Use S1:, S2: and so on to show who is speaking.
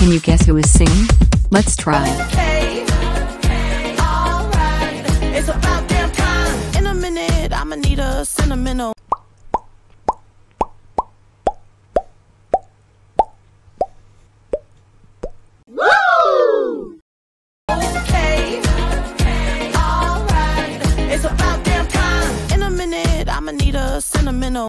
S1: Can you guess who is singing? Let's try.
S2: Okay, alright. It's about damn time. In a minute, I'ma need a sentimental. Woo! Okay, alright. It's about damn time. In a minute, I'ma need a sentimental.